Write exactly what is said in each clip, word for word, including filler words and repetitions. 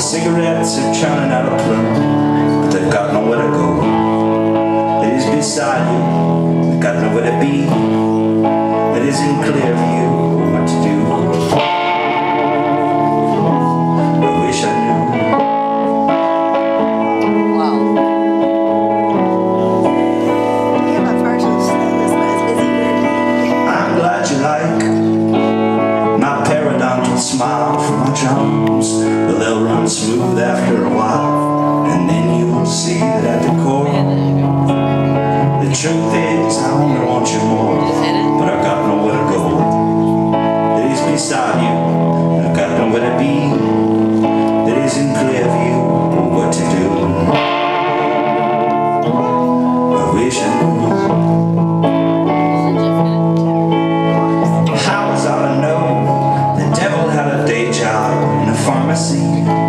cigarettes are churning out a plume, but they've got nowhere to go. It is beside you, they've got nowhere to be. It is in clear view what to do. I wish I knew. Wow. Yeah, but first this was busy here. I'm glad you like my periodontal smile from my charms. Well, they'll run smooth after a while, and then you'll see that at the core, the truth is I only want you more, but I've got nowhere to go. It is beside you, I've got nowhere to be. It is in clear view what to do. I wish I knew. How was I to know the devil had a day job in a pharmacy?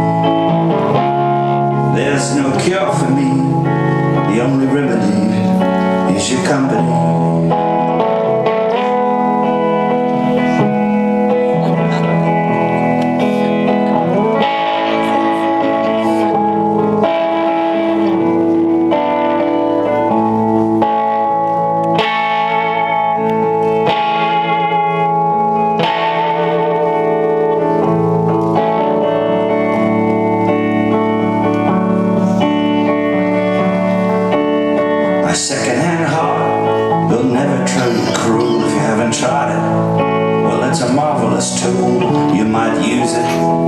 There's no cure for me, the only remedy is your company. A second-hand heart will never turn you cruel if you haven't tried it. Well, it's a marvelous tool, you might use it